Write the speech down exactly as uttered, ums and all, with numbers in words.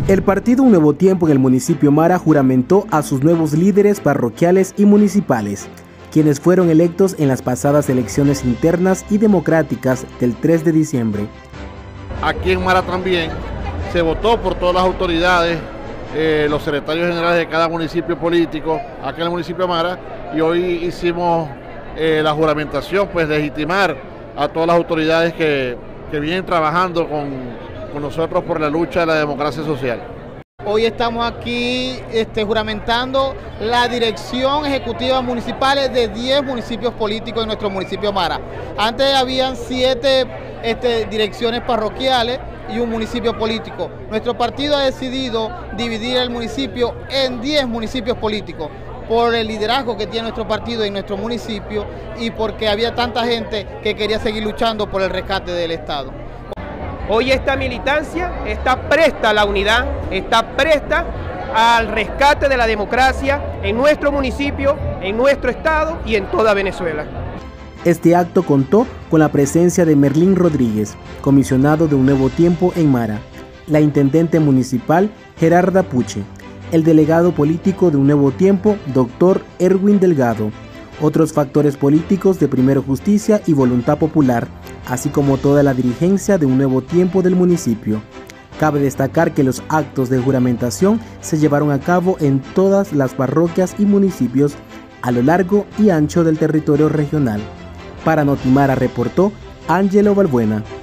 El partido Un Nuevo Tiempo en el municipio Mara juramentó a sus nuevos líderes parroquiales y municipales, quienes fueron electos en las pasadas elecciones internas y democráticas del tres de diciembre. Aquí en Mara también se votó por todas las autoridades, eh, los secretarios generales de cada municipio político, acá en el municipio de Mara, y hoy hicimos eh, la juramentación, pues legitimar a todas las autoridades que, que vienen trabajando con con nosotros por la lucha de la democracia social. Hoy estamos aquí este, juramentando la dirección ejecutiva municipal de diez municipios políticos de nuestro municipio Mara. Antes habían siete este, direcciones parroquiales y un municipio político. Nuestro partido ha decidido dividir el municipio en diez municipios políticos por el liderazgo que tiene nuestro partido en nuestro municipio y porque había tanta gente que quería seguir luchando por el rescate del Estado. Hoy esta militancia está presta a la unidad, está presta al rescate de la democracia en nuestro municipio, en nuestro estado y en toda Venezuela. Este acto contó con la presencia de Merlín Rodríguez, comisionado de Un Nuevo Tiempo en Mara, la intendente municipal Gerarda Puche, el delegado político de Un Nuevo Tiempo, doctor Erwin Delgado, otros factores políticos de Primero Justicia y Voluntad Popular, así como toda la dirigencia de Un Nuevo Tiempo del municipio. Cabe destacar que los actos de juramentación se llevaron a cabo en todas las parroquias y municipios a lo largo y ancho del territorio regional. Para Notimara reportó Ángelo Balbuena.